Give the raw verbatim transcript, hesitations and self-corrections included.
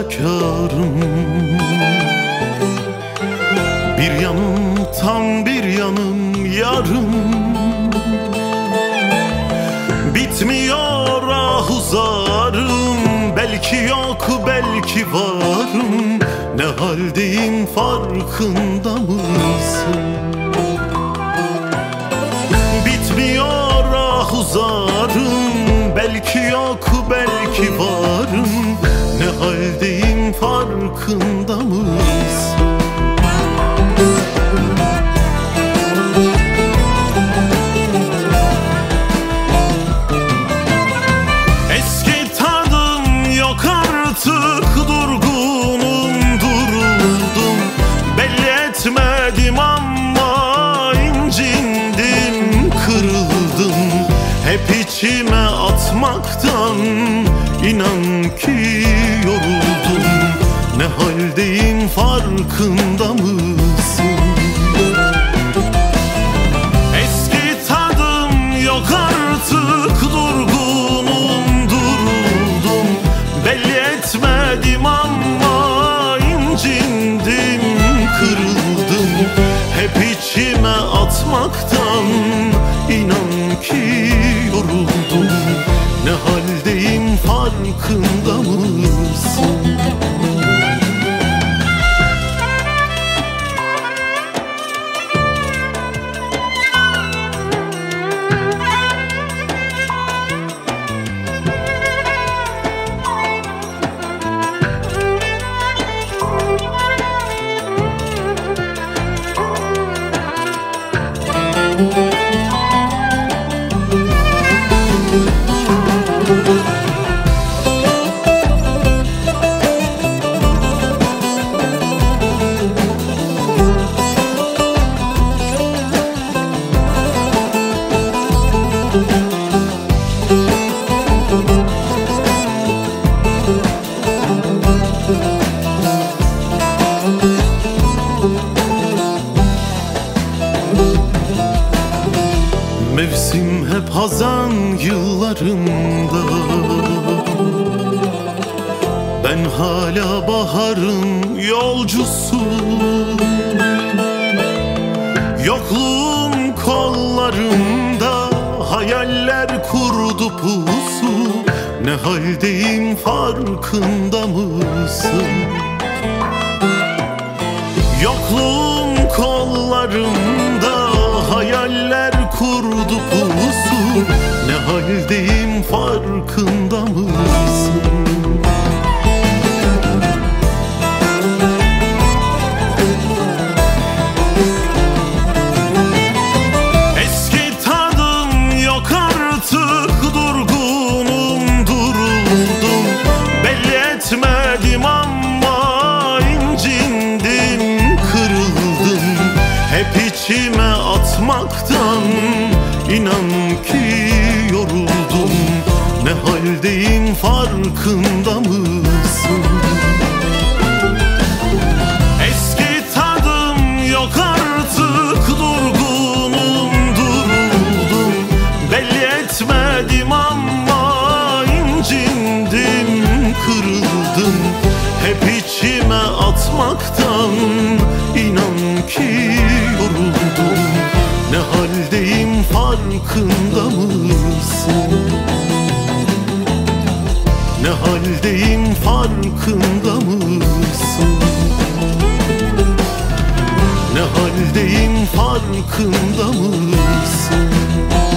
fedakarım. Bir yanım tam, bir yanım yarım. Bitmiyor ahuzarım. Belki yok, belki varım. Ne haldeyim farkında mısın? Bitmiyor ahuzarım. Belki yok, belki varım. Ne haldeyim farkında mısın? Eski tadım yok artık, durgunum, duruldum. Belli etmedim ama incindim, kırıldım. Hep içime atmaktan inan ki yoruldum. Ne haldeyim farkında mısın? Eski tadım yok artık, durgunum, duruldum. Belli etmedim ama incindim, kırıldım. Hep içime atmaktan inan ki yoruldum. Ne haldeyim farkında mısın? Mevsim hep hazan yıllarımda. Ben hala baharın yolcusu. Yokluğum kollarımda, hayaller kurdu pusu. Ne haldeyim farkında mısın? Yokluğum kollarımda, hayaller kurdu pusu. Ne haldeyim farkında mısın? Eski tadım yok artık, durgunum, duruldum. Belli etmedim ama incindim, kırıldım. Hep içime atmaktan inan ki yoruldum. Ne haldeyim farkında mısın? Eski tadım yok artık, durgunum, duruldum. Belli etmedim ama incindim, kırıldım. Hep içime atmaktan inan ki yoruldum. Ne haldeyim farkında mısın? Ne haldeyim farkında mısın? Ne haldeyim farkında mısın?